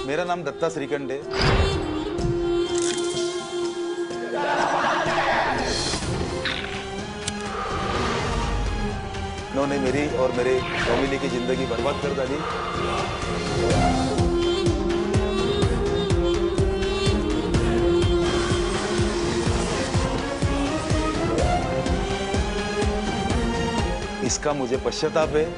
मेरा नाम दत्ता श्रीखंड है। उन्होंने मेरी और मेरे फैमिली की जिंदगी बर्बाद कर डाली। इसका मुझे पश्चाताप है।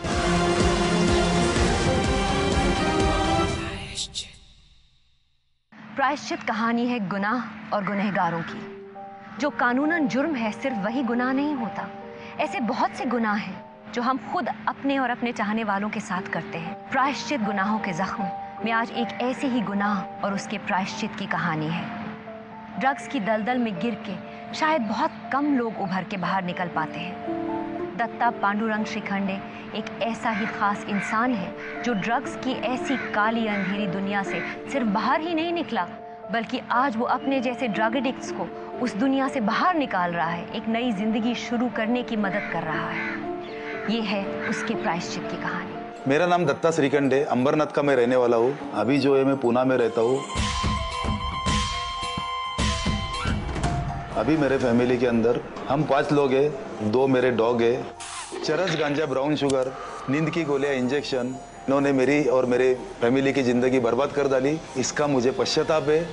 प्रायश्चित कहानी है गुनाह और गुनहगारों की। जो कानूनन जुर्म है सिर्फ वही गुनाह नहीं होता। ऐसे बहुत से गुनाह हैं जो हम खुद अपने और अपने चाहने वालों के साथ करते हैं। प्रायश्चित गुनाहों के जख्म में आज एक ऐसे ही गुनाह और उसके प्रायश्चित की कहानी है। ड्रग्स की दलदल में गिर के शायद बहुत कम लोग उभर के बाहर निकल पाते हैं। दत्ता पांडुरंग श्रीखंडे एक ऐसा ही खास इंसान है जो ड्रग्स की ऐसी काली अंधेरी दुनिया से सिर्फ बाहर ही नहीं निकला, बल्कि आज वो अपने जैसे ड्रग एडिक्ट्स को उस दुनिया से बाहर निकाल रहा है, एक नई जिंदगी शुरू करने की मदद कर रहा है। ये है उसके प्रायश्चित की कहानी। मेरा नाम दत्ता श्रीखंड है। अंबरनाथ का मैं रहने वाला हूँ। अभी जो है मैं पूना में रहता हूँ। अभी मेरे फैमिली के अंदर हम 5 लोग हैं। 2 मेरे डॉग है। चरस, गांजा, ब्राउन शुगर, नींद की गोलियां, इंजेक्शन, इन्होंने मेरी और मेरे फैमिली की जिंदगी बर्बाद कर डाली। इसका मुझे पश्चाताप है।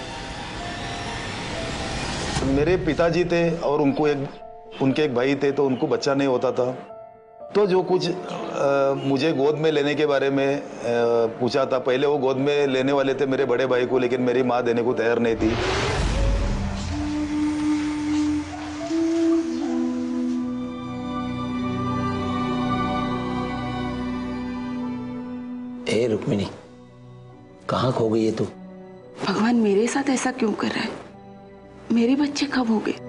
मेरे पिताजी थे और उनके एक भाई थे, तो उनको बच्चा नहीं होता था। तो जो कुछ मुझे गोद में लेने के बारे में पूछा था, पहले वो गोद में लेने वाले थे मेरे बड़े भाई को, लेकिन मेरी माँ देने को तैयार नहीं थी। ए रुक्मिणी, कहाँ खो गई है तू? भगवान मेरे साथ ऐसा क्यों कर रहा है? मेरे बच्चे कब हो गए?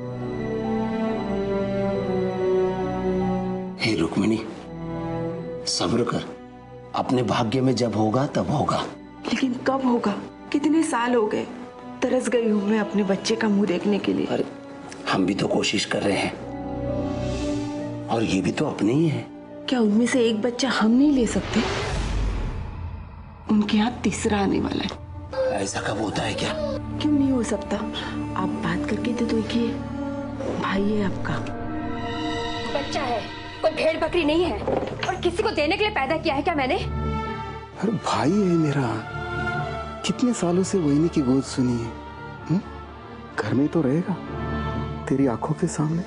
हे रुक्मिणी, सब्र कर। अपने भाग्य में जब होगा तब होगा। लेकिन कब होगा? कितने साल हो गए। तरस गई हूँ मैं अपने बच्चे का मुंह देखने के लिए। अरे हम भी तो कोशिश कर रहे हैं, और ये भी तो अपने ही है। क्या उनमें से एक बच्चा हम नहीं ले सकते? उनके यहाँ तीसरा आने वाला है। ऐसा कब होता है क्या? क्यों नहीं हो सकता? आप बात करके तो देखिए। भाई है आपका। बच्चा है, कोई भेड़ बकरी नहीं है, और किसी को देने के लिए पैदा किया है क्या मैंने? अरे भाई है मेरा। कितने सालों से वहीनी की गोद सुनी है। घर में तो रहेगा, तेरी आंखों के सामने।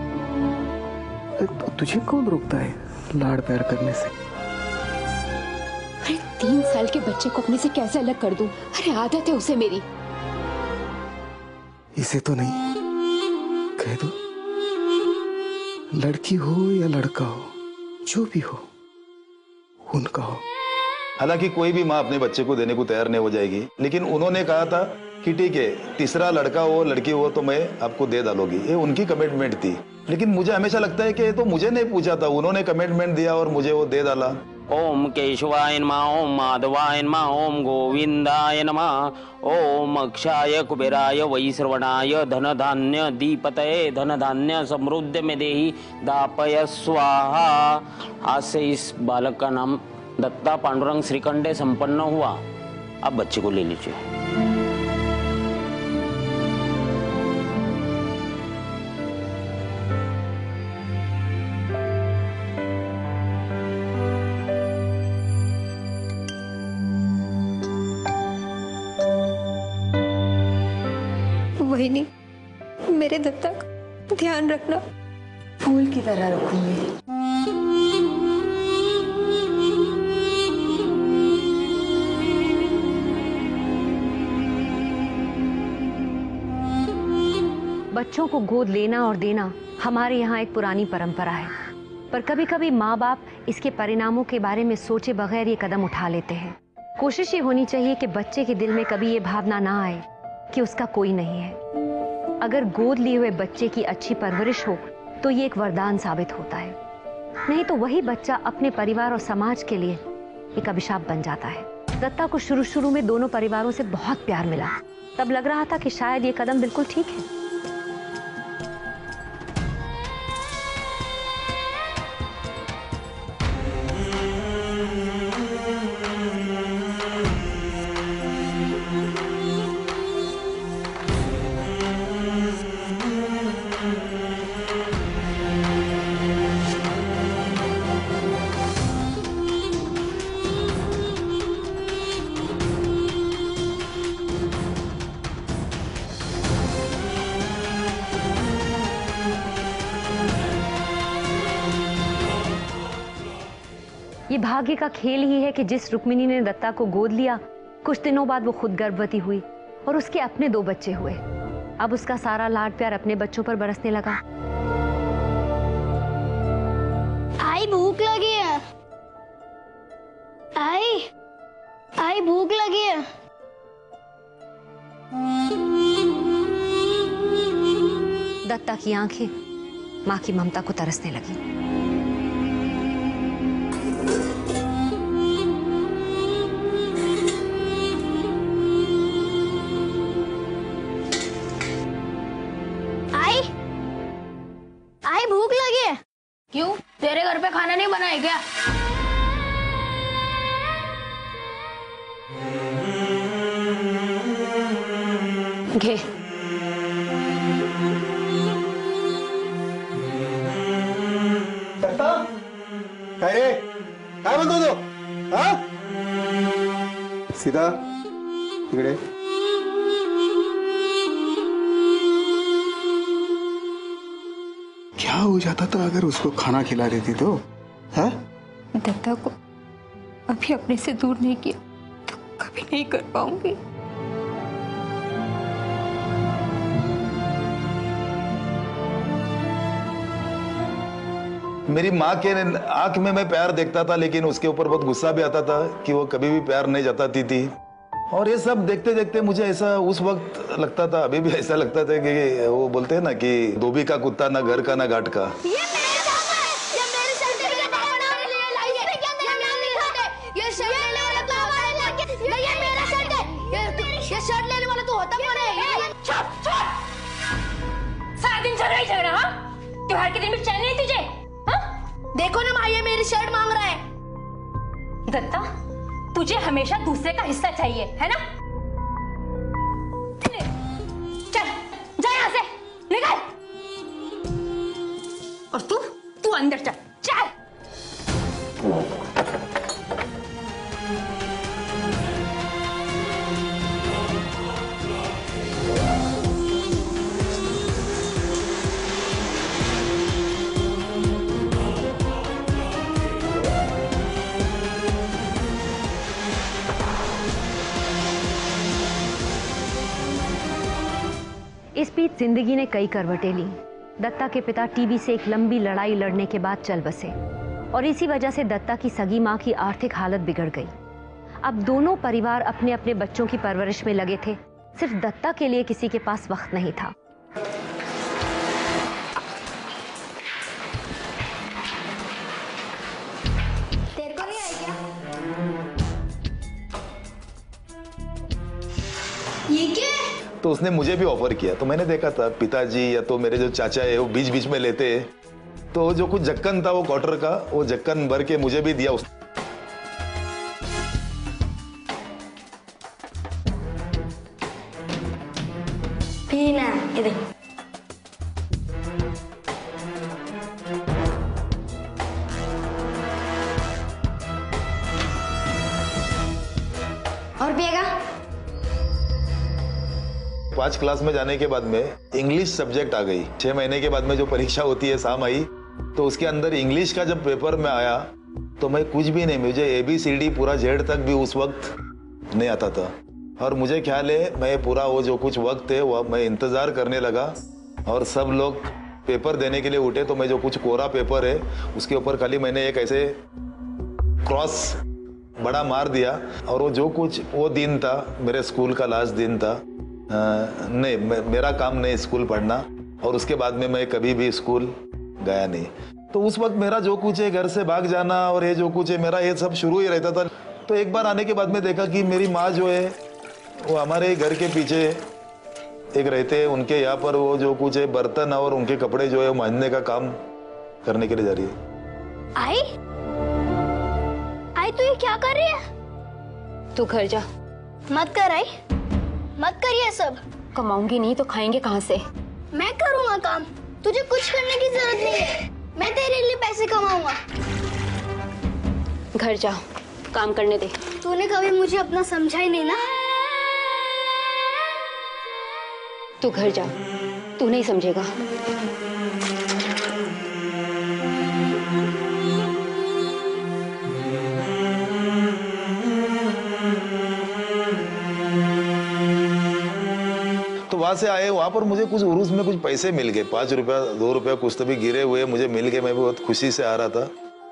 तो तुझे कौन रोकता है लाड़ प्यार करने से? अरे 3 साल के बच्चे को अपने से कैसे अलग कर दूं? अरे आदत है उसे मेरी। इसे तो नहीं, कह दो। लड़की हो या लड़का हो, जो भी हो, उनका हो। हालांकि कोई भी माँ अपने बच्चे को देने को तैयार नहीं हो जाएगी, लेकिन उन्होंने कहा था कि ठीक है, तीसरा लड़का हो लड़की हो तो मैं आपको दे डालूंगी। ये उनकी कमिटमेंट थी। लेकिन मुझे हमेशा लगता है कि तो मुझे नहीं पूछा था, उन्होंने कमिटमेंट दिया और मुझे वो दे डाला। ओम केशवाय नमः, ओम माधवाय नमः, ओम गोविंदाय नमः, ओम अक्षाय कुबेराय वैश्रवणाय धन धान्य दीपतये धन धान्य समृद्धि में देहि दापय स्वाहा। आज से इस बालक का नाम दत्ता पांडुरंग श्रीखंडे संपन्न हुआ। अब बच्चे को ले लीजिए। वहीनी, मेरे दत्ता का ध्यान रखना। फूल की तरह रखूंगी। बच्चों को गोद लेना और देना हमारे यहाँ एक पुरानी परंपरा है, पर कभी कभी माँ बाप इसके परिणामों के बारे में सोचे बगैर ये कदम उठा लेते हैं। कोशिश ये होनी चाहिए कि बच्चे के दिल में कभी ये भावना ना आए कि उसका कोई नहीं है। अगर गोद लिए हुए बच्चे की अच्छी परवरिश हो तो ये एक वरदान साबित होता है, नहीं तो वही बच्चा अपने परिवार और समाज के लिए एक अभिशाप बन जाता है। दत्ता को शुरू में दोनों परिवारों से बहुत प्यार मिला। तब लग रहा था कि शायद ये कदम बिल्कुल ठीक है। भाग्य का खेल ही है कि जिस रुक्मिणी ने दत्ता को गोद लिया, कुछ दिनों बाद वो खुद गर्भवती हुई और उसके अपने 2 बच्चे हुए। अब उसका सारा लाड प्यार अपने बच्चों पर बरसने लगा। आई भूख लगी है। आई भूख लगी है। दत्ता की आंखें माँ की ममता को तरसने लगी। आई भूख लगी है। क्यों, तेरे घर पे खाना नहीं बना है क्या? घे। काय रे, काय म्हणतो तो? हा? सीधा इकडे। क्या हो जाता था अगर उसको खाना खिला देती तो? हाँ? दत्ता को अभी अपने से दूर नहीं किया तो कभी नहीं कर पाऊंगी। मेरी माँ के आंख में मैं प्यार देखता था, लेकिन उसके ऊपर बहुत गुस्सा भी आता था कि वो कभी भी प्यार नहीं जताती थी। और ये सब देखते देखते मुझे ऐसा उस वक्त लगता था, अभी भी ऐसा लगता था कि वो बोलते हैं ना कि धोबी का कुत्ता ना घर का ना घाट का। सारा दिन चल रहा ही झगड़ा। हाँ, त्योहार के दिन भी चैन नहीं तुझे? देखो ना माँ, ये मेरी शर्ट मांग रहा है। दत्ता, तुझे हमेशा दूसरे का हिस्सा चाहिए है ना? चल जा यहाँ से, निकल। और तू अंदर चल, चल। इस बीच जिंदगी ने कई करवटें ली। दत्ता के पिता टीबी से एक लंबी लड़ाई लड़ने के बाद चल बसे और इसी वजह से दत्ता की सगी माँ की आर्थिक हालत बिगड़ गई। अब दोनों परिवार अपने अपने बच्चों की परवरिश में लगे थे। सिर्फ दत्ता के लिए किसी के पास वक्त नहीं था। तेरे को नहीं आई क्या? ये क्या? तो उसने मुझे भी ऑफर किया, तो मैंने देखा था पिताजी या तो मेरे जो चाचा है वो बीच बीच में लेते हैं, तो जो कुछ जक्कन था वो क्वार्टर का, वो जक्कन भर के मुझे भी दिया उसने। पीना इधर। और पिएगा? 5 क्लास में जाने के बाद में इंग्लिश सब्जेक्ट आ गई। 6 महीने के बाद में जो परीक्षा होती है साम आई, तो उसके अंदर इंग्लिश का जब पेपर में आया तो मैं कुछ भी नहीं, मुझे ABCD पूरा Z तक भी उस वक्त नहीं आता था। और मुझे ख्याल है मैं पूरा वो जो कुछ वक्त है वो मैं इंतजार करने लगा और सब लोग पेपर देने के लिए उठे, तो मैं जो कुछ कोरा पेपर है उसके ऊपर खाली मैंने एक ऐसे क्रॉस बड़ा मार दिया। और वो जो कुछ वो दिन था, मेरे स्कूल का लास्ट दिन था। नहीं, मेरा काम नहीं स्कूल पढ़ना, और उसके बाद में मैं कभी भी स्कूल गया नहीं। तो उस वक्त मेरा जो कुछ है घर से भाग जाना और ये जो कुछ है मेरा ये सब शुरू ही रहता था। तो एक बार आने के बाद में देखा कि मेरी माँ जो है वो हमारे घर के पीछे एक रहते हैं, उनके यहाँ पर वो जो कुछ है बर्तन और उनके कपड़े जो है मांजने का काम करने के लिए जा रही है। आई तू ये क्या कर रही है? तू घर जा। मत कर आई, मत करिए सब। कमाऊंगी नहीं तो खाएंगे कहाँ से? मैं करूँगा काम, तुझे कुछ करने की जरूरत नहीं है। मैं तेरे लिए पैसे कमाऊंगा। घर जा, काम करने दे। तूने कभी मुझे अपना समझा ही नहीं ना। तू घर जा, तू नहीं समझेगा। वहां से आए, वहां पर मुझे कुछ उरूस में कुछ पैसे मिल गए, 5 रुपया 2 रुपया कुछ तो भी गिरे हुए मुझे मिल गए। मैं बहुत खुशी से आ रहा था।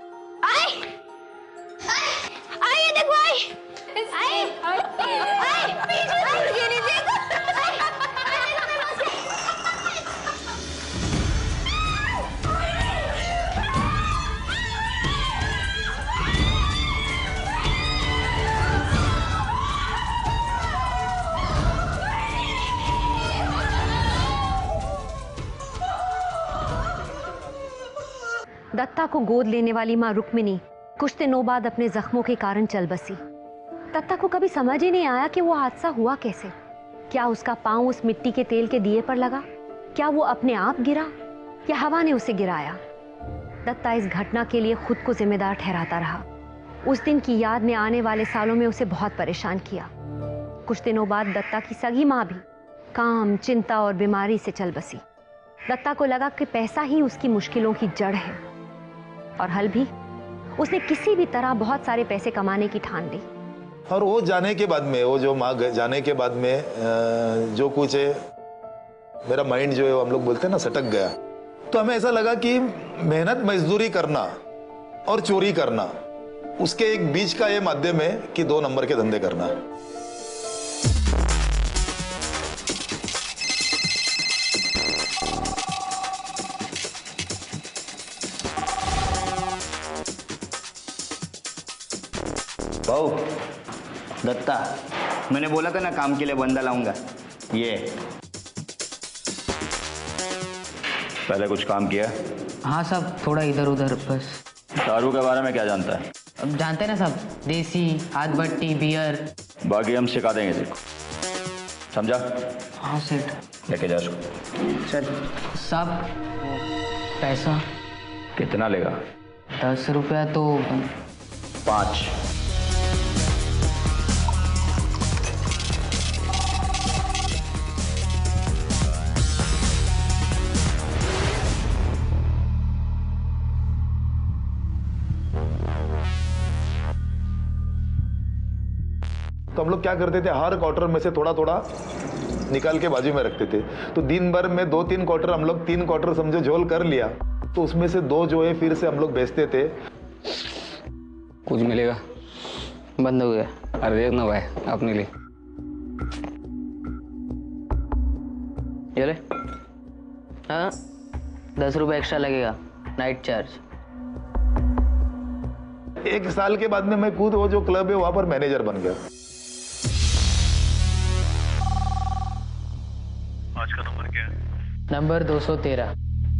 दत्ता को गोद लेने वाली माँ रुक्मिणी कुछ दिनों बाद अपने जख्मों के कारण चल बसी। दत्ता को कभी समझ ही नहीं आया कि वो हादसा हुआ कैसे। क्या उसका पांव उस मिट्टी के तेल के दिए पर लगा? क्या वो अपने आप गिरा या हवा ने उसे गिराया? दत्ता इस घटना के लिए खुद को जिम्मेदार ठहराता रहा। उस दिन की याद ने आने वाले सालों में उसे बहुत परेशान किया। कुछ दिनों बाद दत्ता की सगी माँ भी काम, चिंता और बीमारी से चल बसी। दत्ता को लगा कि पैसा ही उसकी मुश्किलों की जड़ है और हल भी। उसने किसी भी तरह बहुत सारे पैसे कमाने की ठान ली। और वो जाने के बाद में, वो जो माँ जाने के बाद में जो कुछ है, मेरा माइंड जो है हम लोग बोलते हैं ना सटक गया। तो हमें ऐसा लगा कि मेहनत मजदूरी करना और चोरी करना, उसके एक बीच का ये माध्यम है कि 2 नंबर के धंधे करना। भाऊ, दत्ता, मैंने बोला था ना काम के लिए बंदा लाऊंगा। ये पहले कुछ काम किया? हाँ साहब, थोड़ा इधर उधर बस। दारू के बारे में क्या जानता है? अब जानते हैं ना साहब, देसी, हाथ भट्टी, बियर। बाकी हम सिखा देंगे तेरे को, समझा? हाँ सेठ। लेके जा उसको। चल साहब, पैसा कितना लेगा? 10 रुपया तो 5। तो हम लोग क्या करते थे, हर क्वार्टर में से थोड़ा थोड़ा निकाल के बाजू में रखते थे। तो दिन भर में 2-3 क्वार्टर, हम लोग 3 क्वार्टर समझो झोल कर लिया, तो उसमें से 2 जो है फिर से हम लोग बेचते थे। कुछ मिलेगा? बंद हो गया। अरे देख ना भाई, अपने लिए ये ले। हाँ, 10 रुपये एक्स्ट्रा लगेगा, नाइट चार्ज। 1 साल के बाद में मैं खुद वो जो क्लब है वहां पर मैनेजर बन गया। आज का नंबर क्या है? नंबर 213।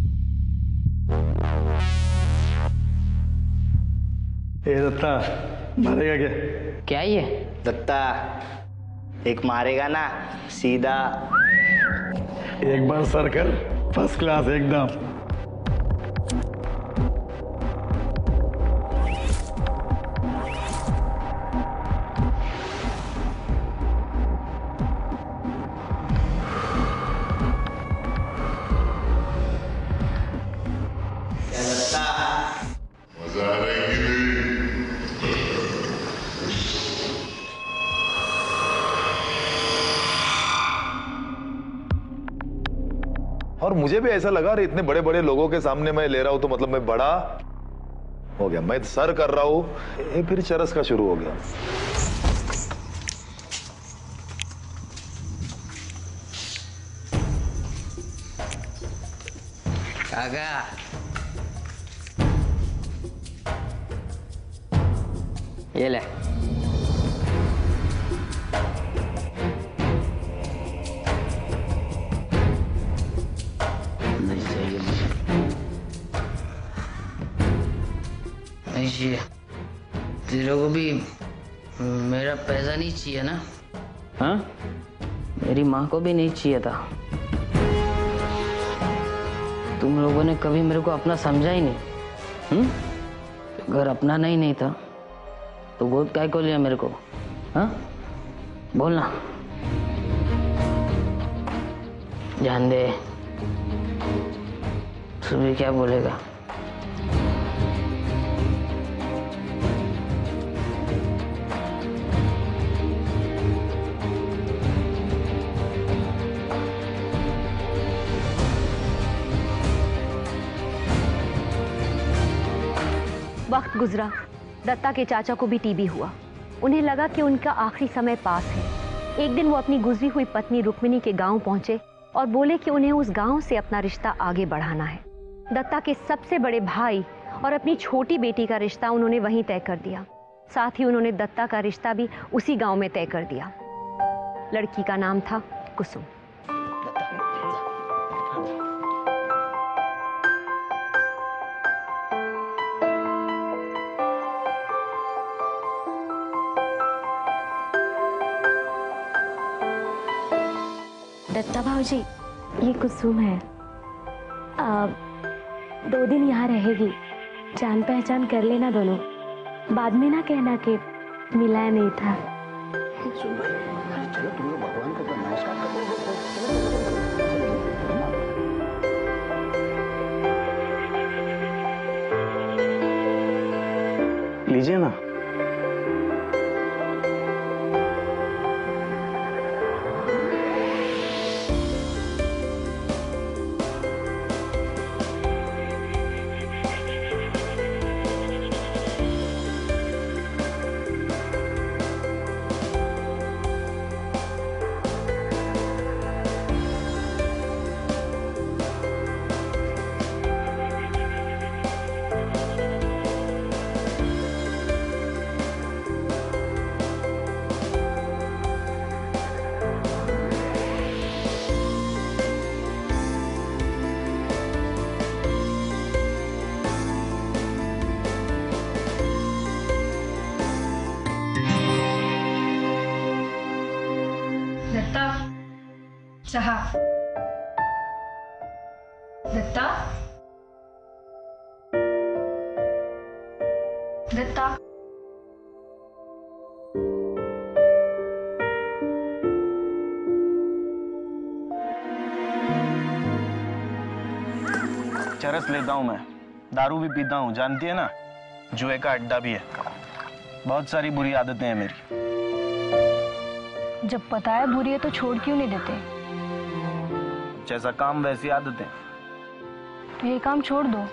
ए दत्ता, मारेगा क्या? क्या ये? दत्ता, एक मारेगा ना सीधा। एक बार सर कर, फर्स्ट क्लास एकदम। और मुझे भी ऐसा लगा, अरे इतने बड़े बड़े लोगों के सामने मैं ले रहा हूं तो मतलब मैं बड़ा हो गया, मैं सर कर रहा हूं। ये फिर चरस का शुरू हो गया। काका, ये ले। नहीं चाहिए मुझे, नहीं चाहिए। तेरे को भी मेरा पैसा नहीं चाहिए ना? हाँ, मेरी माँ को भी नहीं चाहिए था। तुम लोगों ने कभी मेरे को अपना समझा ही नहीं। अगर अपना नहीं था तो गोद काय को लिया मेरे को? हाँ, बोलना। जान दे, सुबह क्या बोलेगा? गुजरा, दत्ता के चाचा को भी टीबी हुआ। उन्हें लगा कि उनका आखिरी समय पास है। एक दिन वो अपनी गुजरी हुई पत्नी रुक्मिणी के गांव पहुंचे और बोले कि उन्हें उस गांव से अपना रिश्ता आगे बढ़ाना है। दत्ता के सबसे बड़े भाई और अपनी छोटी बेटी का रिश्ता उन्होंने वहीं तय कर दिया। साथ ही उन्होंने दत्ता का रिश्ता भी उसी गांव में तय कर दिया। लड़की का नाम था कुसुम। दत्ता भाऊजी, ये कुसुम है। 2 दिन यहाँ रहेगी। जान पहचान कर लेना दोनों। बाद में ना कहना कि मिला नहीं था। चलो तुम लोग भगवान को नमस्कार करो। लीजिए ना। चाहा। दत्ता, दत्ता, चरस लेता हूँ मैं, दारू भी पीता हूँ, जानती है ना, जुए का अड्डा भी है। बहुत सारी बुरी आदतें हैं मेरी। जब पता है बुरी है तो छोड़ क्यों नहीं देते? जैसा काम वैसी आदतें। तो ये काम छोड़ दो,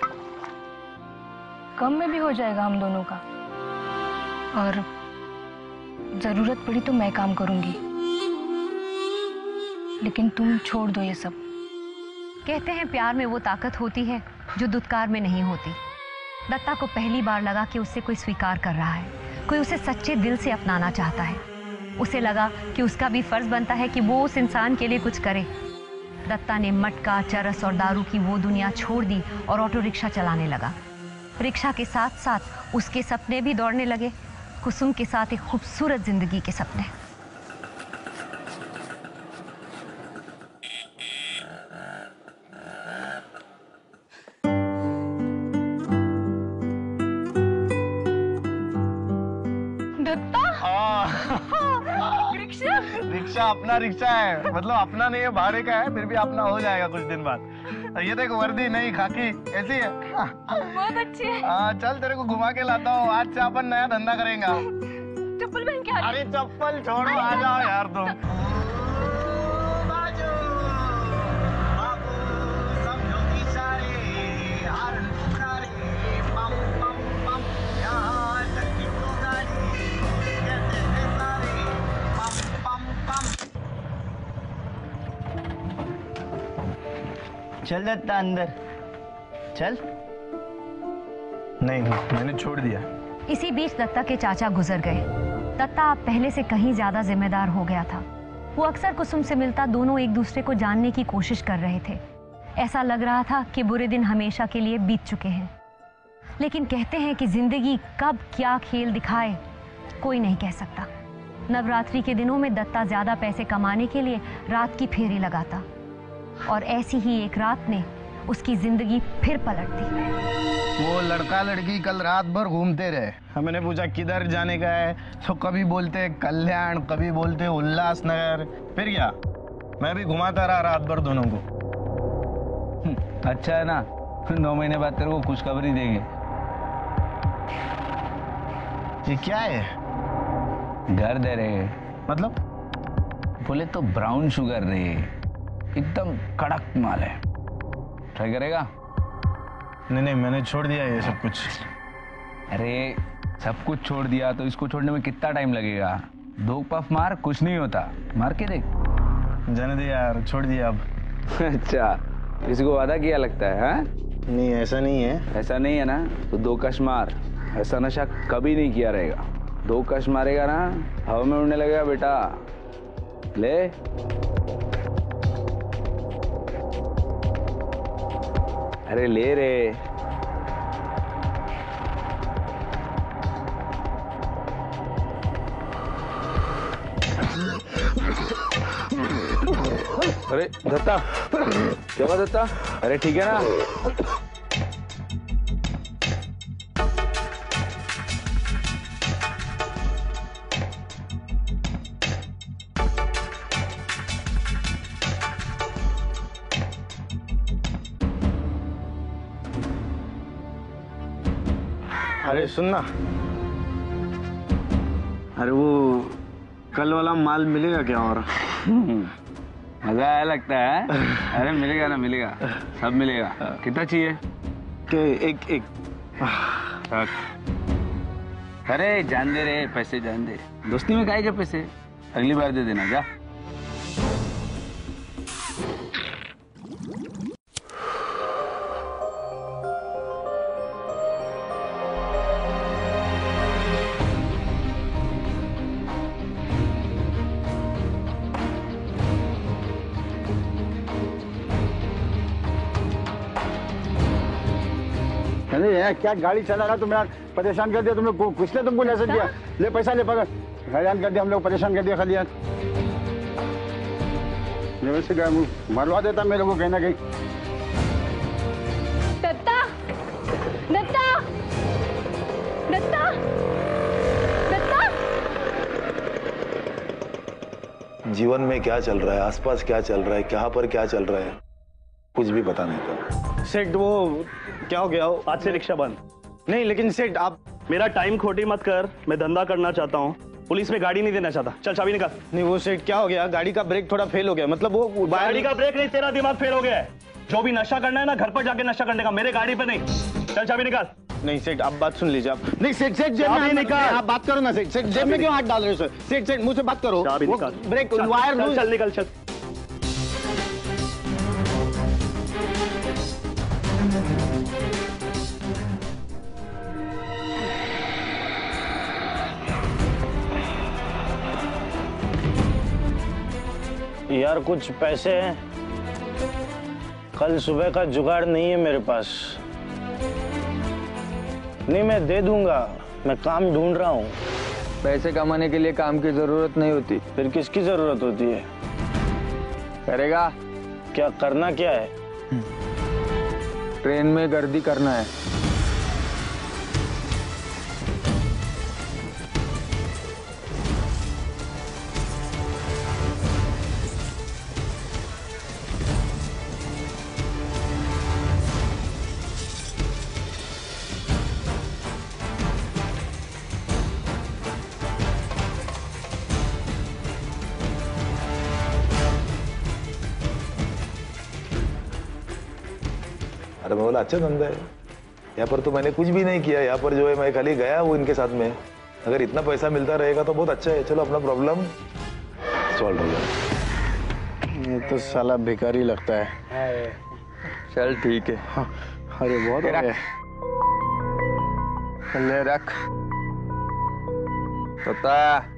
कम में भी हो जाएगा हम दोनों का। और जरूरत पड़ी तो मैं काम करूंगी, लेकिन तुम छोड़ दो ये सब। कहते हैं प्यार में वो ताकत होती है जो दुत्कार में नहीं होती। दत्ता को पहली बार लगा कि उससे कोई स्वीकार कर रहा है, कोई उसे सच्चे दिल से अपनाना चाहता है। उसे लगा कि उसका भी फर्ज बनता है कि वो उस इंसान के लिए कुछ करे। दत्ता ने मटका, चरस और दारू की वो दुनिया छोड़ दी और ऑटो रिक्शा चलाने लगा। रिक्शा के साथ साथ उसके सपने भी दौड़ने लगे, कुसुम के साथ एक खूबसूरत जिंदगी के सपने। रिक्शा अपना रिक्शा है, मतलब अपना नहीं है, भाड़े का है, फिर भी अपना हो जाएगा कुछ दिन बाद। ये देख, वर्दी नहीं, खाकी ऐसी है। बहुत अच्छी है। हाँ चल, तेरे को घुमा के लाता हूँ। आज से अपन नया धंधा करेंगे। चप्पल पहन के। अरे चप्पल छोड़ो, आ जाओ यार तुम। चल दत्ता अंदर चल। नहीं, मैंने छोड़ दिया। इसी बीच दत्ता के चाचा गुजर गए। दत्ता अब पहले से कहीं ज्यादा जिम्मेदार हो गया था। वो अक्सर कुसुम से मिलता, दोनों एक दूसरे को जानने की कोशिश कर रहे थे। ऐसा लग रहा था कि बुरे दिन हमेशा के लिए बीत चुके हैं। लेकिन कहते हैं कि जिंदगी कब क्या खेल दिखाए कोई नहीं कह सकता। नवरात्रि के दिनों में दत्ता ज्यादा पैसे कमाने के लिए रात की फेरी लगाता और ऐसी ही एक रात ने उसकी जिंदगी फिर पलट दी। वो लड़का लड़की कल रात भर घूमते रहे। मैंने पूछा किधर जाने का है, तो कभी बोलते कल्याण, कभी बोलते उल्लासनगर। फिर क्या, मैं भी घुमाता रहा रात भर दोनों को। अच्छा है ना, 9 महीने बाद तेरे को खुशखबरी देंगे। ये क्या है? घर दे रहे। मतलब? बोले तो ब्राउन शुगर रे, एकदम कड़क माल है। ट्राई करेगा? नहीं, मैंने छोड़ दिया ये सब कुछ। अरे सब कुछ छोड़ दिया तो इसको छोड़ने में कितना टाइम लगेगा? 2 पफ मार, कुछ नहीं होता। मार के देख। जाने दे यार, छोड़ दिया अब। अच्छा, इसको वादा किया लगता है? हाँ नहीं, ऐसा नहीं है। ऐसा नहीं है ना? तो 2 कश मार। ऐसा नशा कभी नहीं किया रहेगा। 2 कश मारेगा ना, हवा में उड़ने लगेगा बेटा। ले। अरे ले रे। अरे दत्ता, क्या हुआ दत्ता? अरे ठीक है ना? अरे सुनना, अरे वो कल वाला माल मिलेगा क्या? और मजा आया लगता है। अरे मिलेगा ना, मिलेगा, सब मिलेगा। कितना चाहिए? एक। अरे जान दे रे, पैसे जान दे। दोस्ती में काहे के पैसे? अगली बार दे देना। जा। नहीं है क्या गाड़ी चला रहा तुम यार, परेशान कर दिया तुमने। किसने तुमको मैसेज दिया? ले पैसा ले, पकड़। हैरान कर दिया हम लोग, परेशान कर दिया खाली यार। वैसे मरवा देता मेरे को कहीं ना कहीं। दत्ता, दत्ता, दत्ता, दत्ता। जीवन में क्या चल रहा है, आसपास क्या चल रहा है, कहाँ पर क्या चल रहा है, कुछ भी पता नहीं था। सेठ वो क्या हो गया? आज से रिक्शा बंद। नहीं लेकिन सेठ आप मेरा टाइम खोटी मत कर, मैं धंधा करना चाहता हूँ, पुलिस में गाड़ी नहीं देना चाहता। चल चाबी निकाल। नहीं वो सेठ क्या हो गया? गाड़ी का ब्रेक थोड़ा फेल हो गया। मतलब वो गाड़ी का ब्रेक नहीं, तेरा दिमाग फेल हो गया है। जो भी नशा करना है ना, घर पर जाके नशा करने का, मेरे गाड़ी पे नहीं। चल चाबी निकाल। नहीं सेठ आप बात सुन लीजिए। आप नहीं सेठ, जेब में निकाल। आप बात करो ना सेठ। जेब में क्यों हाथ डाल रहे हो? सेठ मुझसे बात करो। Brake wire. चल निकल। चल यार कुछ पैसे हैं? कल सुबह का जुगाड़ नहीं है मेरे पास। नहीं मैं दे दूंगा, मैं काम ढूंढ रहा हूँ। पैसे कमाने के लिए काम की जरूरत नहीं होती। फिर किसकी जरूरत होती है? करेगा क्या? करना क्या है? ट्रेन में गर्दी करना है। अरे मैं बोला अच्छा धंधा है, यहाँ पर तो मैंने कुछ भी नहीं किया। यहाँ पर जो है मैं खाली गया वो इनके साथ में। अगर इतना पैसा मिलता रहेगा तो बहुत अच्छा है। चलो अपना प्रॉब्लम सॉल्व हो जाए। ये तो साला भिखारी लगता है। चल ठीक है। अरे बहुत हो गया। ले रख। तोता।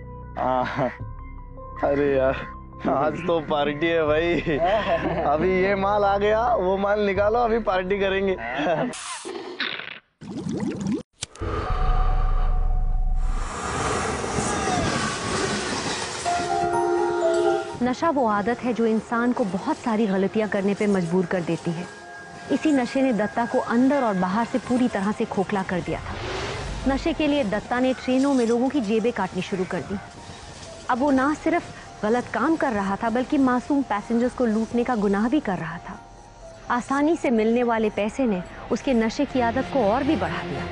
अरे यार आज तो पार्टी है भाई। अभी ये माल आ गया, वो माल निकालो, अभी पार्टी करेंगे। नशा वो आदत है जो इंसान को बहुत सारी गलतियां करने पे मजबूर कर देती है। इसी नशे ने दत्ता को अंदर और बाहर से पूरी तरह से खोखला कर दिया था। नशे के लिए दत्ता ने ट्रेनों में लोगों की जेबें काटनी शुरू कर दी। अब वो ना सिर्फ गलत काम कर रहा था बल्कि मासूम पैसेंजर्स को लूटने का गुनाह भी कर रहा था। आसानी से मिलने वाले पैसे ने उसके नशे की आदत को और भी बढ़ा दिया।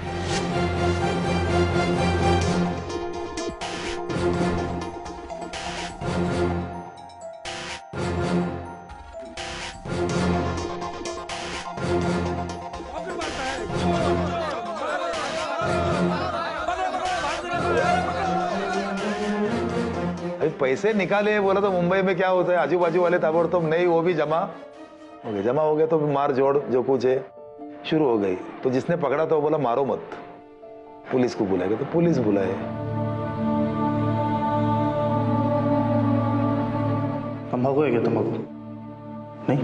भाई पैसे निकाले बोला तो मुंबई में क्या होता है, आजू बाजू वाले ताबड़तोड़ नहीं, वो भी जमा हो गए। जमा हो गया तो मार जोड़ जो कुछ है शुरू हो गई। तो जिसने पकड़ा तो वो बोला मारो मत, पुलिस को बुलाएगा, तो पुलिस बुलाए। तंबाकू है क्या? तंबाकू नहीं?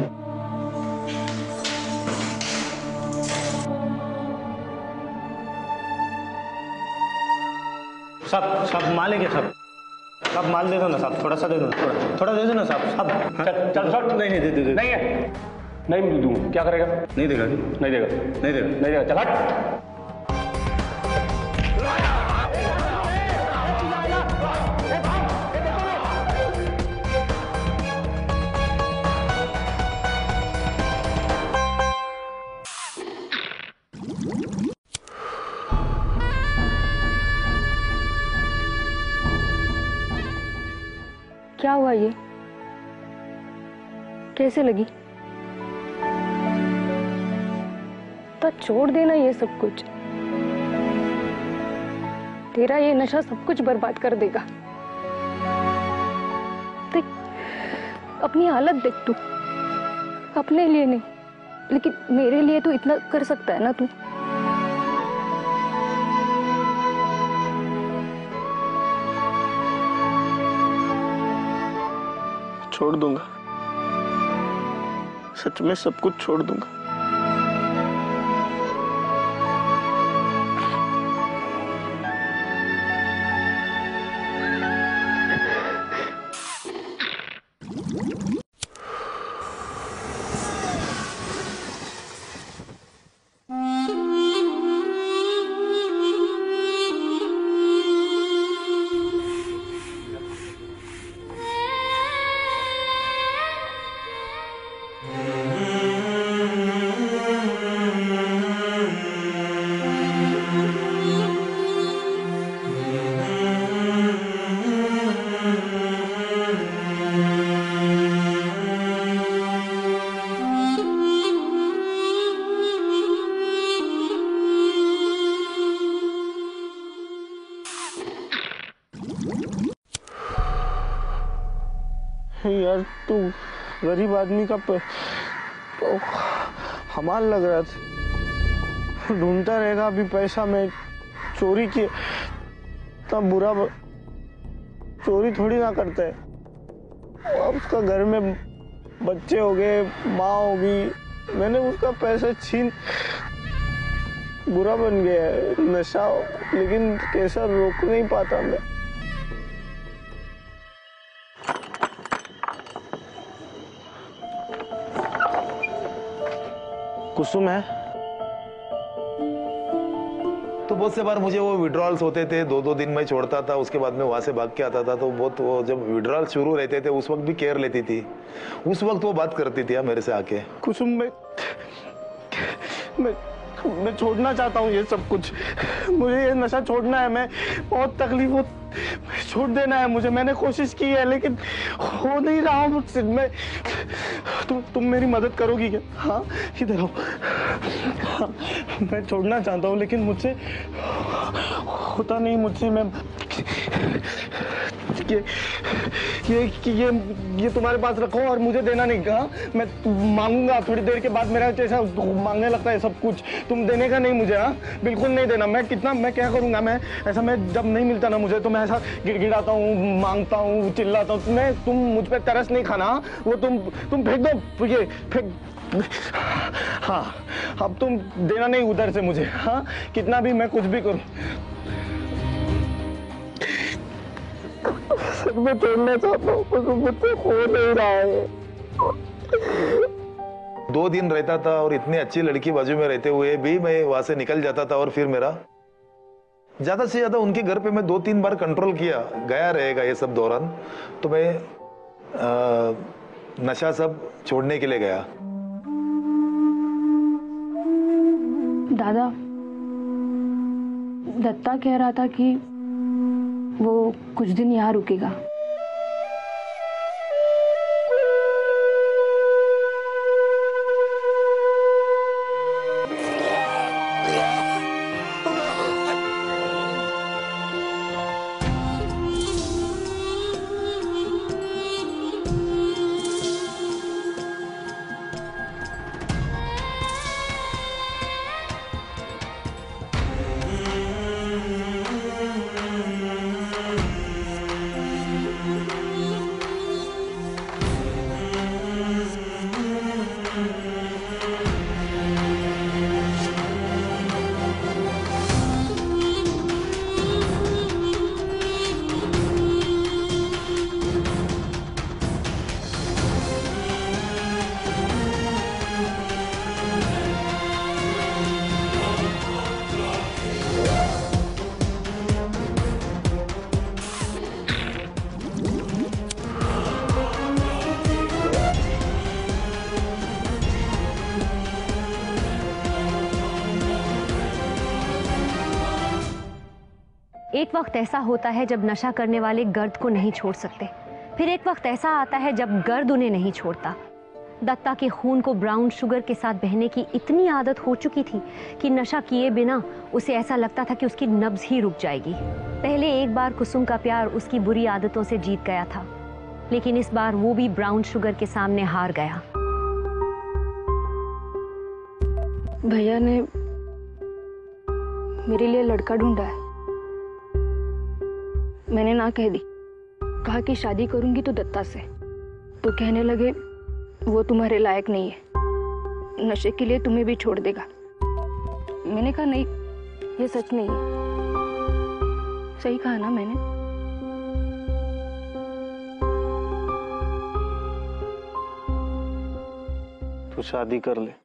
सब माल है क्या? सब माल दे दो ना साहब, थोड़ा सा दे दो, थोड़ा दे दो ना साहब। चल नहीं दे नहीं है, नहीं दूंगा। क्या करेगा? नहीं देगा, नहीं देगा, नहीं देगा, नहीं देगा। चल हट। क्या हुआ ये? कैसे लगी? तो छोड़ देना ये सब कुछ। तेरा ये नशा सब कुछ बर्बाद कर देगा। देख, अपनी हालत देख तू। अपने लिए नहीं, लेकिन मेरे लिए तो इतना कर सकता है ना तू। छोड़ दूंगा, सच में सब कुछ छोड़ दूंगा। यार तू गरीब आदमी का हमाल लग रहा था, ढूंढता रहेगा अभी पैसा। मैं चोरी की तब बुरा चोरी थोड़ी ना करता है। अब उसका घर में बच्चे हो गए, माँ होगी, मैंने उसका पैसा छीन, बुरा बन गया है नशा, लेकिन कैसा रोक नहीं पाता मैं। कुसुम है तो बहुत से बार मुझे वो विड्रॉल्स होते थे, 2-2 दिन में छोड़ता था, उसके बाद में वहां से भाग के आता था। तो बहुत वो जब विड्रॉल शुरू रहते थे उस वक्त भी केयर लेती थी, उस वक्त वो बात करती थी मेरे से आके। कुसुम मैं छोड़ना चाहता हूँ ये सब कुछ, मुझे ये नशा छोड़ना है। मैं बहुत तकलीफ हो, छोड़ देना है मुझे। मैंने कोशिश की है लेकिन हो नहीं रहा मुझसे। मैं तुम मेरी मदद करोगी क्या? हाँ इधर आओ। हाँ, मैं छोड़ना चाहता हूँ लेकिन मुझसे होता नहीं मुझसे। मैं ये तुम्हारे पास रखो और मुझे देना नहीं। हाँ मैं मांगूंगा थोड़ी देर के बाद, मेरा जैसा मांगने लगता है सब कुछ, तुम देने का नहीं मुझे। हाँ बिल्कुल नहीं देना। मैं क्या करूंगा मैं ऐसा, मैं जब नहीं मिलता ना मुझे तो मैं ऐसा गिड़गिड़ाता हूँ, मांगता हूँ, चिल्लाता हूँ। तुम मुझ पे तरस नहीं खाना। वो तुम फेंक दो, ये फेंक। हाँ अब तुम देना नहीं उधर से मुझे। हाँ कितना भी मैं कुछ भी करूं, मैं छोड़ना चाहता हूँ, मुझसे हो नहीं रहा है। 2 दिन रहता था और इतनी अच्छी लड़की बाजू में रहते हुए भी मैं वहां से निकल जाता था। और फिर मेरा ज्यादा से ज्यादा उनके घर पे मैं 2-3 बार कंट्रोल किया गया रहेगा ये सब दौरान। तो मैं नशा सब छोड़ने के लिए गया। दादा, दत्ता कह रहा था कि वो कुछ दिन यहाँ रुकेगा। एक वक्त ऐसा होता है जब नशा करने वाले गर्द को नहीं छोड़ सकते, फिर एक वक्त ऐसा आता है जब गर्द उन्हें नहीं छोड़ता। दत्ता के खून को ब्राउन शुगर के साथ बहने की इतनी आदत हो चुकी थी कि नशा किए बिना उसे ऐसा लगता था कि उसकी नब्ज ही रुक जाएगी। पहले एक बार कुसुम का प्यार उसकी बुरी आदतों से जीत गया था, लेकिन इस बार वो भी ब्राउन शुगर के सामने हार गया। भैया ने मेरे लिए लड़का ढूंढा है। मैंने ना कह दी, कहा कि शादी करूंगी तो दत्ता से। तो कहने लगे वो तुम्हारे लायक नहीं है, नशे के लिए तुम्हें भी छोड़ देगा। मैंने कहा नहीं, ये सच नहीं है। सही कहा ना मैंने? तू शादी कर ले,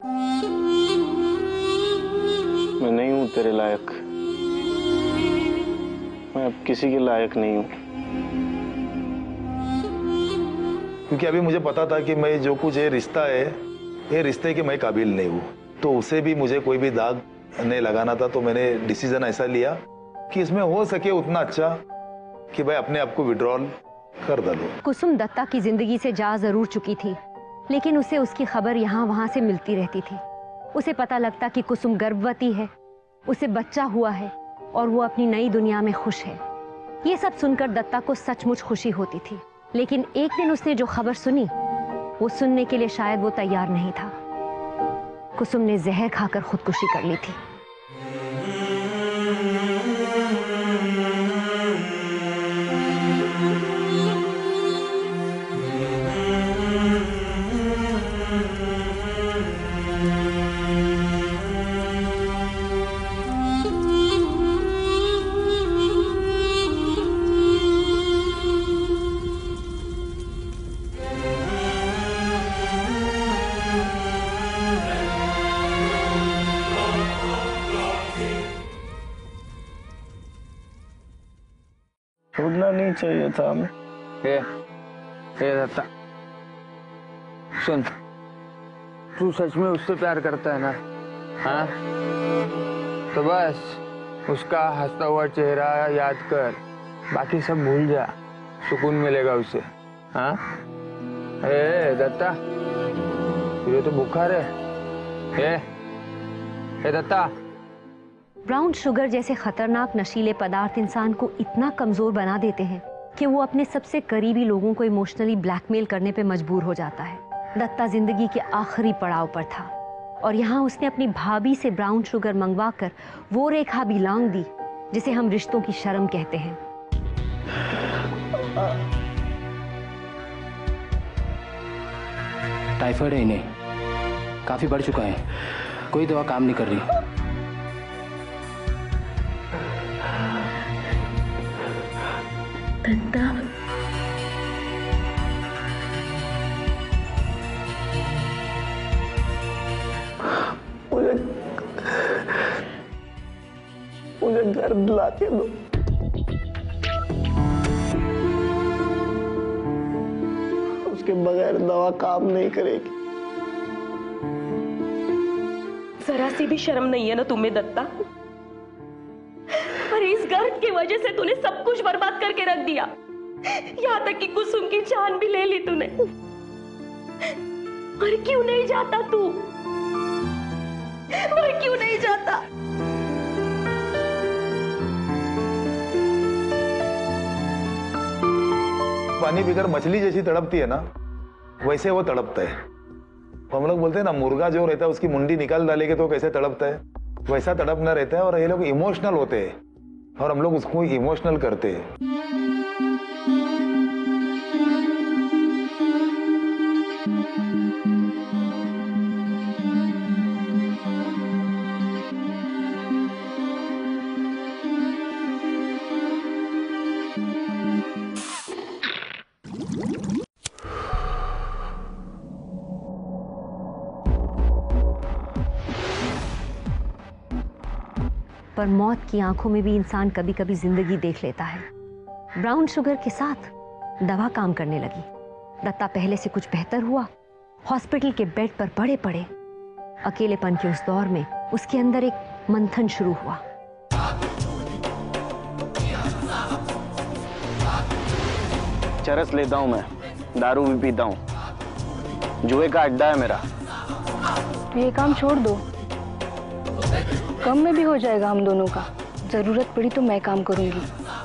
मैं नहीं हूं तेरे लायक। मैं अब किसी के लायक नहीं हूं। क्योंकि अभी मुझे पता था कि मैं जो कुछ ये रिश्ता है, ये रिश्ते के मैं काबिल नहीं हूँ, तो उसे भी मुझे कोई भी दाग नहीं लगाना था। तो मैंने डिसीजन ऐसा लिया कि इसमें हो सके उतना अच्छा कि भाई अपने आप को विड्रॉल कर डालो। कुसुम दत्ता की जिंदगी से जा जरूर चुकी थी, लेकिन उसे उसकी खबर यहाँ वहाँ से मिलती रहती थी। उसे पता लगता कि कुसुम गर्भवती है, उसे बच्चा हुआ है और वो अपनी नई दुनिया में खुश है। ये सब सुनकर दत्ता को सचमुच खुशी होती थी, लेकिन एक दिन उसने जो खबर सुनी वो सुनने के लिए शायद वो तैयार नहीं था। कुसुम ने जहर खाकर खुदकुशी कर ली थी। छोड़ना नहीं चाहिए था हमें। दत्ता सुन, तू सच में उससे प्यार करता है ना? हाँ, तो बस उसका हंसता हुआ चेहरा याद कर, बाकी सब भूल जा, सुकून मिलेगा उसे। हाँ दत्ता, तुझे तो बुखार है। दत्ता, ब्राउन शुगर जैसे खतरनाक नशीले पदार्थ इंसान को इतना कमजोर बना देते हैं कि वो अपने सबसे करीबी लोगों को इमोशनली ब्लैकमेल करने पे मजबूर हो जाता है। दत्ता जिंदगी के आखिरी पड़ाव पर था और यहाँ उसने अपनी भाभी से ब्राउन शुगर मंगवाकर वो रेखा भी लांघ दी जिसे हम रिश्तों की शर्म कहते हैं। टाइफाइड है इन्हें, काफी बढ़ चुका है, कोई दवा काम नहीं कर रही। दत्ता, मुझे घर ला के दो। उसके बगैर दवा काम नहीं करेगी। जरा सी भी शर्म नहीं है ना तुम्हें दत्ता? अरे इस गर्द की वजह से तूने सब कुछ बर्बाद करके रख दिया, यहाँ तक कि कुसुम की जान भी ले ली तूने। और क्यों नहीं जाता तू? और क्यों नहीं जाता? पानी पीकर मछली जैसी तड़पती है ना, वैसे वो तड़पता है। हम लोग बोलते हैं ना, मुर्गा जो रहता है उसकी मुंडी निकाल डालेंगे तो कैसे तड़पता है, वैसा तड़पना रहता है। और ये लोग इमोशनल होते हैं और हम लोग उसको इमोशनल करते हैं। पर मौत की आंखों में भी इंसान कभी कभी जिंदगी देख लेता है। ब्राउन शुगर के साथ दवा काम करने लगी। दत्ता पहले से कुछ बेहतर हुआ, हॉस्पिटल के बेड पर पड़े पड़े अकेलेपन के उस दौर में उसके अंदर एक मंथन शुरू हुआ। चरस लेता हूँ मैं, दारू भी पीता हूँ, जुए का अड्डा है मेरा। तो ये काम छोड़ दो, कम में भी हो जाएगा हम दोनों का। जरूरत पड़ी तो मैं काम करूंगी।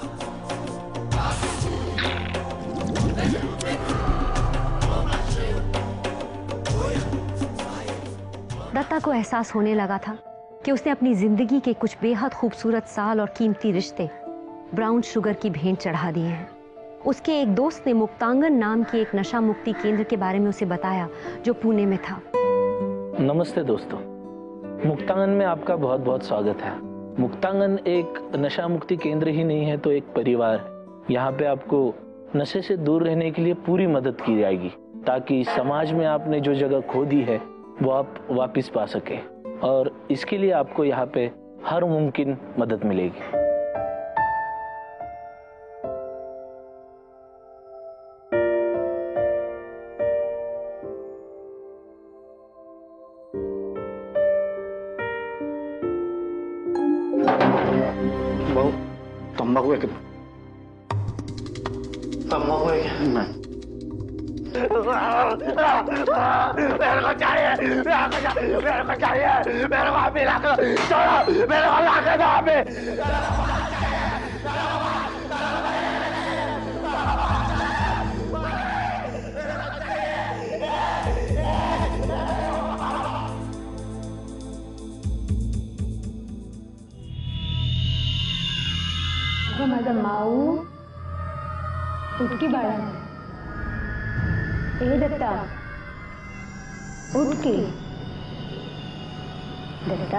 दत्ता को एहसास होने लगा था कि उसने अपनी जिंदगी के कुछ बेहद खूबसूरत साल और कीमती रिश्ते ब्राउन शुगर की भेंट चढ़ा दिए हैं। उसके एक दोस्त ने मुक्तांगन नाम की एक नशा मुक्ति केंद्र के बारे में उसे बताया जो पुणे में था। नमस्ते दोस्तों, मुक्तांगन में आपका बहुत बहुत स्वागत है। मुक्तांगन एक नशा मुक्ति केंद्र ही नहीं है तो एक परिवार है। यहाँ पे आपको नशे से दूर रहने के लिए पूरी मदद की जाएगी ताकि समाज में आपने जो जगह खो दी है वो आप वापस पा सके, और इसके लिए आपको यहाँ पे हर मुमकिन मदद मिलेगी। बहु तंबाकू है क्या? तंबाकू है क्या? नहीं। मेरे को चाहिए, मेरे को चाहिए, मेरे को अभी ला के छोड़ो, मेरे को ला के दो अभी। माझा माऊ उठ की बाळा. ए दत्ता उठ की. दत्ता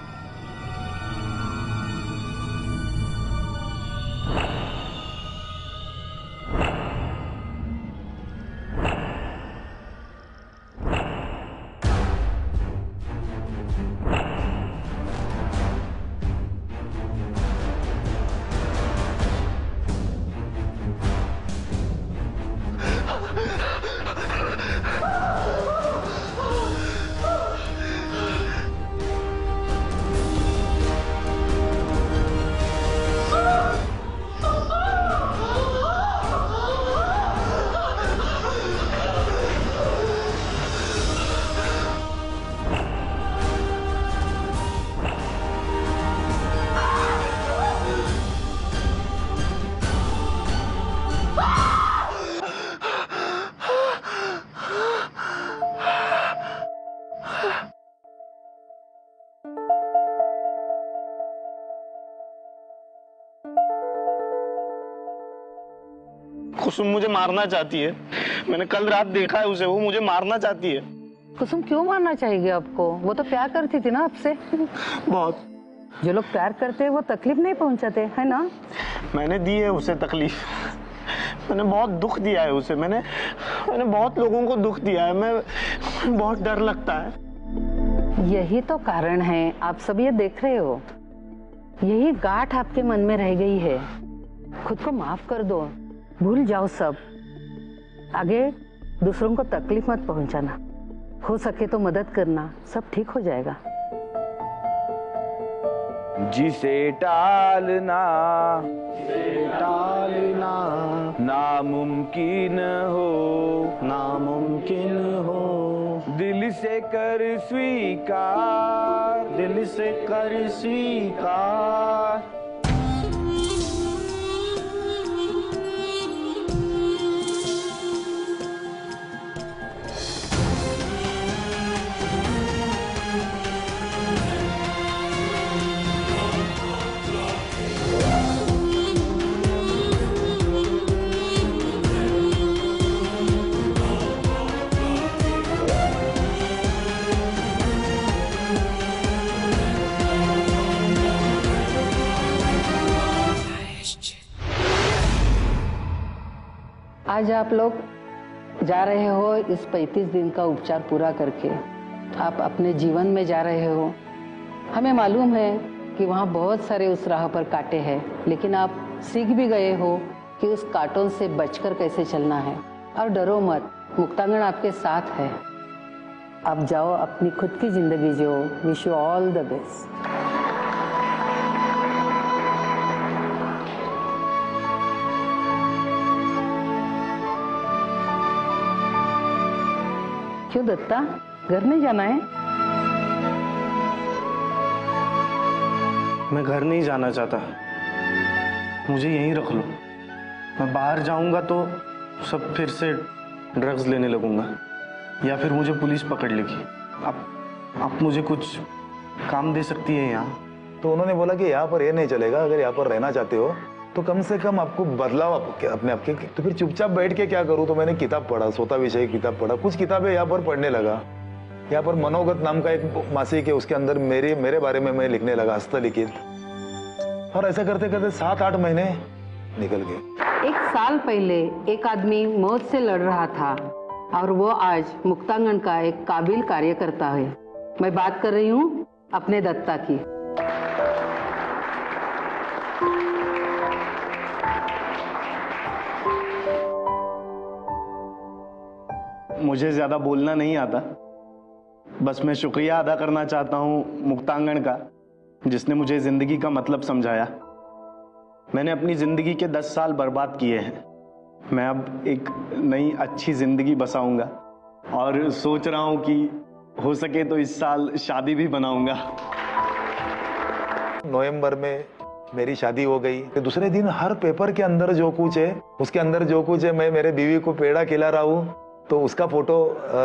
कुसुम मुझे मारना चाहती है। मैंने कल रात देखा है उसे, वो मुझे मारना चाहती है। कुसुम क्यों मारना चाहेगी आपको? वो तो प्यार करती थी ना आपसे। बहुत। जो लोग प्यार करते हैं वो तकलीफ नहीं पहुंचाते, है ना? मैंने दी है उसे तकलीफ, मैंने बहुत दुख दिया है उसे, मैंने बहुत लोगों को दुख दिया है। मैं बहुत डर लगता है। यही तो कारण है, आप सब ये देख रहे हो। यही गांठ आपके मन में रह गई है। खुद को माफ कर दो, भूल जाओ सब। आगे दूसरों को तकलीफ मत पहुंचाना, हो सके तो मदद करना, सब ठीक हो जाएगा। जिसे टालना नामुमकिन हो, दिल से कर स्वीकार। आज आप लोग जा रहे हो इस 35 दिन का उपचार पूरा करके, आप अपने जीवन में जा रहे हो। हमें मालूम है कि वहाँ बहुत सारे उस राह पर कांटे हैं, लेकिन आप सीख भी गए हो कि उस कांटों से बचकर कैसे चलना है। और डरो मत, मुक्तांगन आपके साथ है। आप जाओ, अपनी खुद की जिंदगी जियो। Wish you all the best. क्यों दत्ता, घर नहीं जाना है? मैं घर नहीं जाना चाहता, मुझे यहीं रख लो। मैं बाहर जाऊंगा तो सब फिर से ड्रग्स लेने लगूंगा या फिर मुझे पुलिस पकड़ लेगी। आप मुझे कुछ काम दे सकती है यहाँ? तो उन्होंने बोला कि यहाँ पर ये नहीं चलेगा, अगर यहाँ पर रहना चाहते हो तो कम से कम आपको बदलाव अपने आप के। तो फिर चुपचाप बैठ के क्या करूँ, तो मैंने किताब पढ़ा, स्वतः विषय किताब पढ़ा, कुछ किताबें यहाँ पर पढ़ने लगा। यहाँ पर मनोगत नाम का एक मासिक है, उसके अंदर मेरे बारे में मैं लिखने लगा, हस्तलिखित। और ऐसा करते करते 7-8 महीने निकल गए। 1 साल पहले एक आदमी मौत से लड़ रहा था और वो आज मुक्तांगन का एक काबिल कार्यकर्ता है। मैं बात कर रही हूँ अपने दत्ता की। मुझे ज्यादा बोलना नहीं आता, बस मैं शुक्रिया अदा करना चाहता हूँ मुक्तांगन का, जिसने मुझे जिंदगी का मतलब समझाया। मैंने अपनी जिंदगी के 10 साल बर्बाद किए हैं। मैं अब एक नई अच्छी जिंदगी बसाऊंगा और सोच रहा हूँ कि हो सके तो इस साल शादी भी बनाऊंगा। नवंबर में मेरी शादी हो गई। तो दूसरे दिन हर पेपर के अंदर जो कुछ है, उसके अंदर जो कुछ है, मैं मेरे बीवी को पेड़ा खिला रहा हूँ, तो उसका फोटो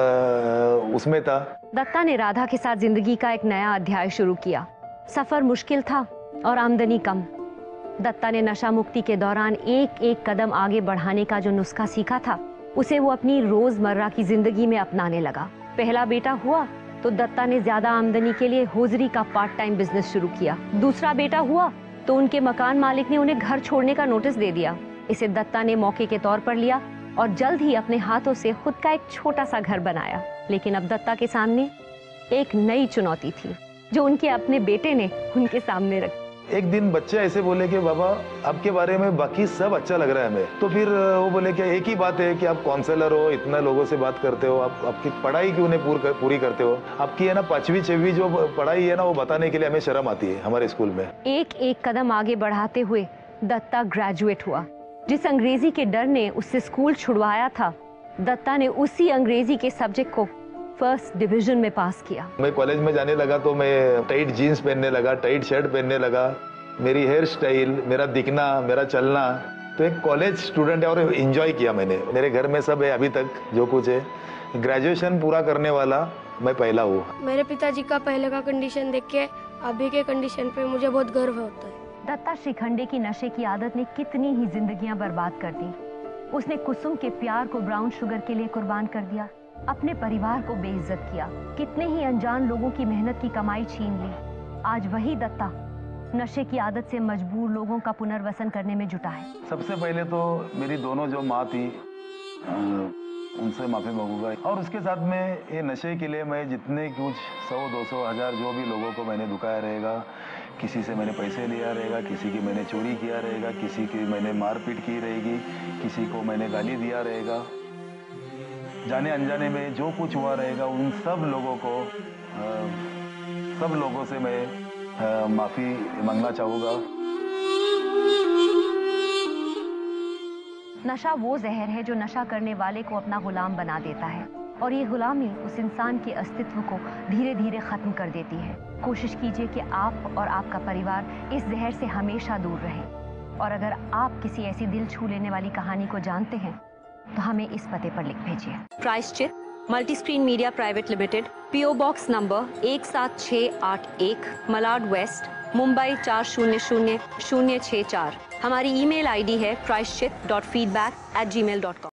उसमें था। दत्ता ने राधा के साथ जिंदगी का एक नया अध्याय शुरू किया। सफर मुश्किल था और आमदनी कम। दत्ता ने नशा मुक्ति के दौरान एक कदम आगे बढ़ाने का जो नुस्खा सीखा था, उसे वो अपनी रोजमर्रा की जिंदगी में अपनाने लगा। पहला बेटा हुआ तो दत्ता ने ज्यादा आमदनी के लिए होजरी का पार्ट टाइम बिजनेस शुरू किया। दूसरा बेटा हुआ तो उनके मकान मालिक ने उन्हें घर छोड़ने का नोटिस दे दिया। इसे दत्ता ने मौके के तौर पर लिया और जल्द ही अपने हाथों से खुद का एक छोटा सा घर बनाया। लेकिन अब दत्ता के सामने एक नई चुनौती थी, जो उनके अपने बेटे ने उनके सामने रखी। एक दिन बच्चे ऐसे बोले कि बाबा आपके बारे में बाकी सब अच्छा लग रहा है हमें। तो फिर वो बोले कि एक ही बात है कि आप काउंसलर हो, इतना लोगों से बात करते हो, आपकी पढ़ाई क्यों नहीं पूरी करते हो? आपकी है ना 5वीं 6वीं जो पढ़ाई है ना, वो बताने के लिए हमें शर्म आती है हमारे स्कूल में। एक कदम आगे बढ़ाते हुए दत्ता ग्रेजुएट हुआ। जिस अंग्रेजी के डर ने उससे स्कूल छुड़वाया था, दत्ता ने उसी अंग्रेजी के सब्जेक्ट को फर्स्ट डिवीजन में पास किया। मैं कॉलेज में जाने लगा तो मैं टाइट जीन्स पहनने लगा, टाइट शर्ट पहनने लगा। मेरी हेयर स्टाइल, मेरा दिखना, मेरा चलना, तो एक कॉलेज स्टूडेंट है और एंजॉय किया मैंने। मेरे घर में सब है अभी तक जो कुछ है। ग्रेजुएशन पूरा करने वाला मैं पहला हूँ। मेरे पिताजी का पहले का कंडीशन देख के अभी के कंडीशन पे मुझे बहुत गर्व होता है। दत्ता श्रीखंडे की नशे की आदत ने कितनी ही जिंदगियां बर्बाद कर दी। उसने कुसुम के प्यार को ब्राउन शुगर के लिए कुर्बान कर दिया, अपने परिवार को बेइज्जत किया, कितने ही अनजान लोगों की मेहनत की कमाई छीन ली। आज वही दत्ता नशे की आदत से मजबूर लोगों का पुनर्वसन करने में जुटा है। सबसे पहले तो मेरी दोनों जो माँ थी, उनसे माफी मांगूंगा। और उसके साथ में ये नशे के लिए मैं जितने कुछ 100, 200, 1000 जो भी लोगों को मैंने दुखाया रहेगा, किसी से मैंने पैसे लिया रहेगा, किसी की मैंने चोरी किया रहेगा, किसी की मैंने मारपीट की रहेगी, किसी को मैंने गाली दिया रहेगा, जाने अनजाने में जो कुछ हुआ रहेगा, उन सब लोगों को सब लोगों से मैं माफी मांगना चाहूँगा। नशा वो जहर है जो नशा करने वाले को अपना गुलाम बना देता है, और ये गुलामी उस इंसान के अस्तित्व को धीरे धीरे खत्म कर देती है। कोशिश कीजिए कि आप और आपका परिवार इस जहर से हमेशा दूर रहे। और अगर आप किसी ऐसी दिल छू लेने वाली कहानी को जानते हैं तो हमें इस पते पर लिख भेजिए। Prayashchit, multi screen media private limited, PO box number 17681, Malad west, Mumbai 400064। हमारी ईमेल ID है prayashchit.feedback@gmail.com।